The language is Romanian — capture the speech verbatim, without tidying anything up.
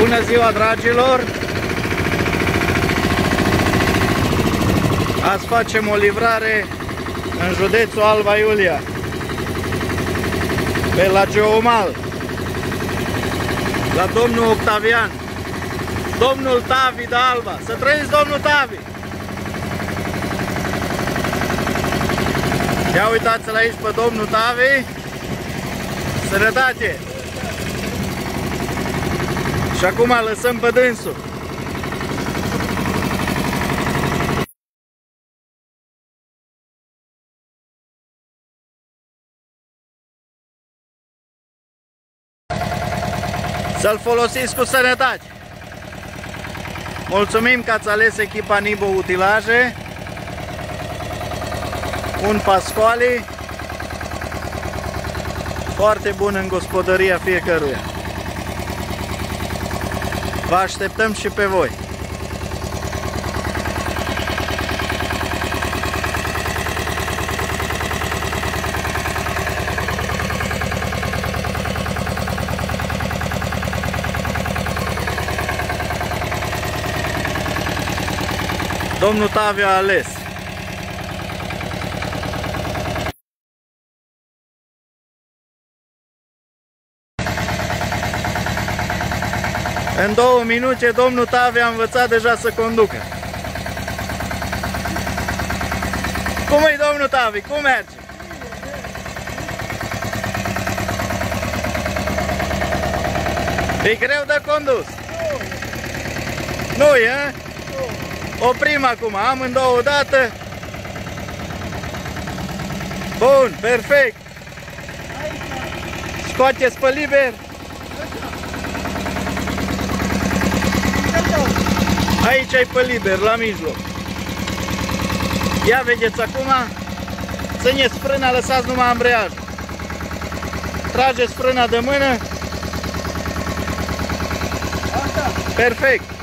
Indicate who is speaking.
Speaker 1: Bună ziua, dragilor! Azi facem o livrare în județul Alba Iulia, pe la Geomal, la domnul Octavian, domnul Tavi de Alba. Să trăiți, domnul Tavi! Ia uitați-l aici pe domnul Tavi. Sănătate! Și acum lăsăm pe dânsul. Să-l folosiți cu sănătate. Mulțumim că ați ales echipa Nibo Utilaje. Un Pasquali foarte bun în gospodăria fiecăruia. Vă așteptăm și pe voi. Domnul Tavi a ales. În două minute domnul Tavi a învățat deja să conducă. Cum e, domnul Tavi? Cum merge? E greu de condus? Nu e? Oprim acum, amândouă odată. Bun, perfect. Scoateți pe liber. Aici ai pe liber, la mijloc. Ia vedeți acum. Țineți frâna, lăsați numai ambreiajul. Trageți frâna de mână. Perfect.